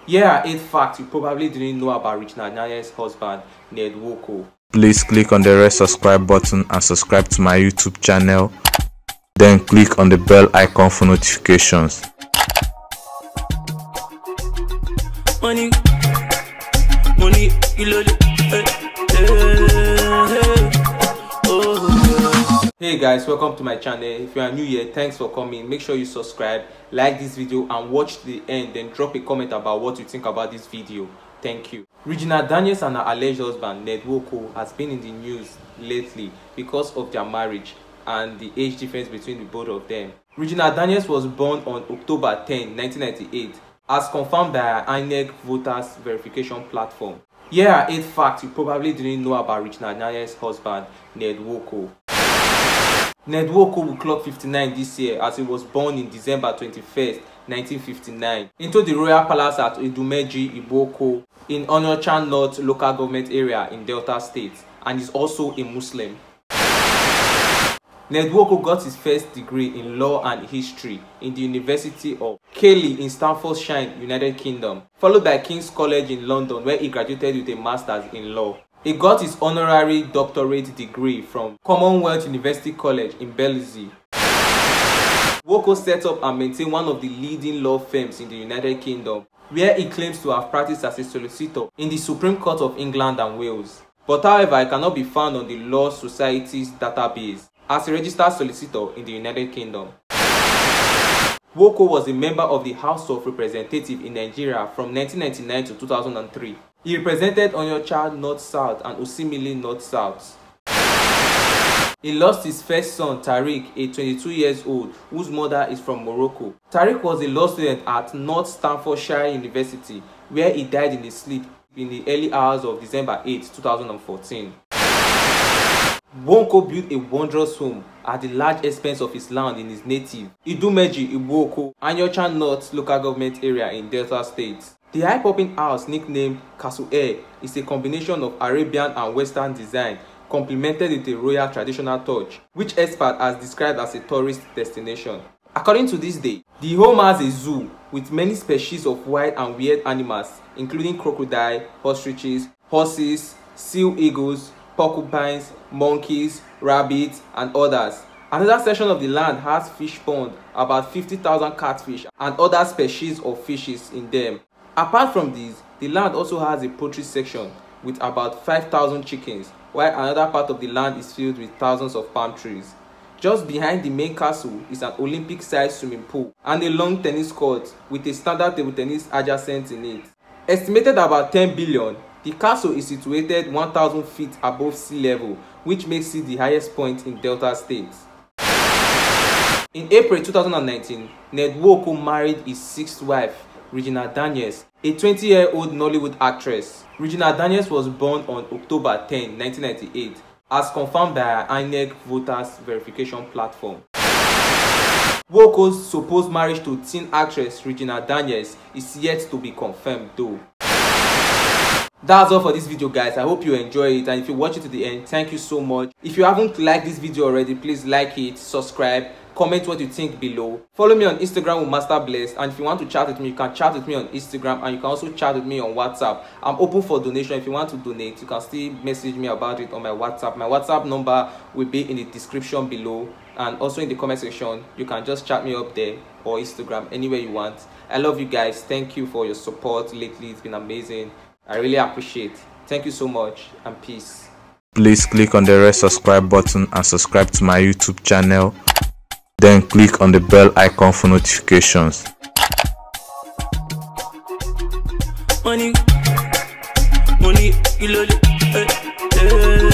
Here are 8 facts you probably didn't know about Regina Daniels' husband, Ned Nwoko. Please click on the red subscribe button and subscribe to my YouTube channel. Then click on the bell icon for notifications. Money, Hey guys, welcome to my channel. If you are new here, thanks for coming. Make sure you subscribe, like this video and watch to the end, then drop a comment about what you think about this video. Thank you. Regina Daniels and her alleged husband Ned Nwoko has been in the news lately because of their marriage and the age difference between the both of them. Regina Daniels was born on October 10, 1998, as confirmed by her INEC voters verification platform. Here are 8 facts you probably didn't know about Regina Daniels' husband, Ned Nwoko. Ned Nwoko will clock 59 this year, as he was born in December 21st, 1959, into the royal palace at Idumeji, Iboko, in Onitsha North local government area in Delta State, and is also a Muslim. Ned Nwoko got his first degree in law and history in the University of Keighley in Staffordshire, United Kingdom, followed by King's College in London, where he graduated with a master's in law. He got his honorary doctorate degree from Commonwealth University College in Belize. Nwoko set up and maintained one of the leading law firms in the United Kingdom, where he claims to have practiced as a solicitor in the Supreme Court of England and Wales. But however, he cannot be found on the Law Society's database as a registered solicitor in the United Kingdom. Nwoko was a member of the House of Representatives in Nigeria from 1999 to 2003. He represented Onitsha North-South and Osimili North-South. He lost his first son, Tariq, a 22 years old, whose mother is from Morocco. Tariq was a law student at North Staffordshire University, where he died in his sleep in the early hours of December 8, 2014. Nwoko built a wondrous home at the large expense of his land in his native Idumeji, Iboko, Onitsha North local government area in Delta State. The high-popping house, nicknamed Castle Air, is a combination of Arabian and Western design, complemented with a royal traditional touch, which experts has described as a tourist destination. According to this day, the home has a zoo with many species of wild and weird animals, including crocodile, ostriches, horses, seal eagles, porcupines, monkeys, rabbits, and others. Another section of the land has fish pond, about 50,000 catfish and other species of fishes in them. Apart from these, the land also has a poultry section with about 5,000 chickens, while another part of the land is filled with thousands of palm trees. Just behind the main castle is an Olympic-sized swimming pool and a long tennis court with a standard table tennis adjacent in it. Estimated about 10 billion, the castle is situated 1,000 feet above sea level, which makes it the highest point in Delta State. In April 2019, Ned Nwoko married his 6th wife, Regina Daniels, a 20-year-old Nollywood actress. Regina Daniels was born on October 10, 1998, as confirmed by her INEC voters verification platform. Nwoko's supposed marriage to teen actress Regina Daniels is yet to be confirmed though. That's all for this video guys. I hope you enjoy it, and if you watch it to the end, thank you so much. If you haven't liked this video already, please like it, subscribe, comment what you think below. Follow me on Instagram with Master Bless, and if you want to chat with me, you can chat with me on Instagram, and you can also chat with me on WhatsApp. I'm open for donation. If you want to donate, you can still message me about it on my WhatsApp. My WhatsApp number will be in the description below, and also in the comment section. You can just chat me up there or Instagram, anywhere you want. I love you guys. Thank you for your support lately. It's been amazing. I really appreciate it. Thank you so much, and peace. Please click on the red subscribe button and subscribe to my YouTube channel. Then click on the bell icon for notifications. Money,